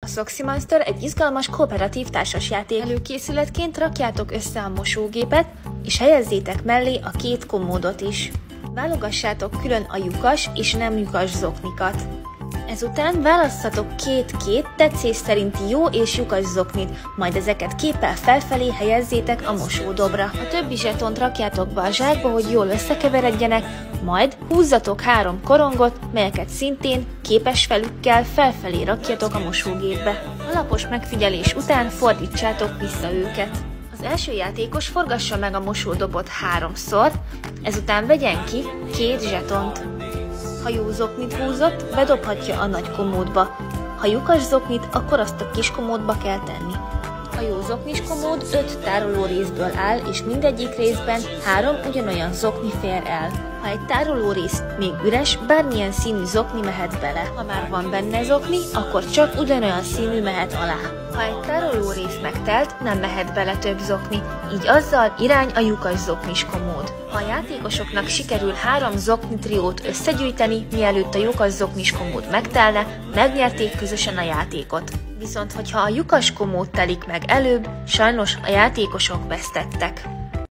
A Soxy Monster egy izgalmas kooperatív társasjáték. Előkészületként rakjátok össze a mosógépet, és helyezzétek mellé a két komódot is. Válogassátok külön a lyukas és nem lyukas zoknikat. Ezután válasszatok két tetszés szerinti jó és lyukas zoknit, majd ezeket képpel felfelé helyezzétek a mosódobra. A többi zsetont rakjátok be a zsákba, hogy jól összekeveredjenek, majd húzzatok 3 korongot, melyeket szintén képes felükkel felfelé rakjatok a mosógépbe. Alapos megfigyelés után fordítsátok vissza őket. Az első játékos forgassa meg a mosódobot 3-szor, ezután vegyen ki 2 zsetont. Ha jó zoknit húzott, bedobhatja a nagy komódba. Ha lyukas zoknit, akkor azt a kis komódba kell tenni. A jó zoknis komód 5 tároló részből áll, és mindegyik részben 3 ugyanolyan zokni fér el. Ha egy tároló rész még üres, bármilyen színű zokni mehet bele. Ha már van benne zokni, akkor csak ugyanolyan színű mehet alá. Ha egy tároló rész megtelt, nem mehet bele több zokni, így azzal irány a lyukas zoknis komód. Ha a játékosoknak sikerül 3 zokni triót összegyűjteni, mielőtt a lyukas zoknis komód megtelne, megnyerték közösen a játékot. Viszont hogyha a lyukas komód telik meg előbb, sajnos a játékosok vesztettek.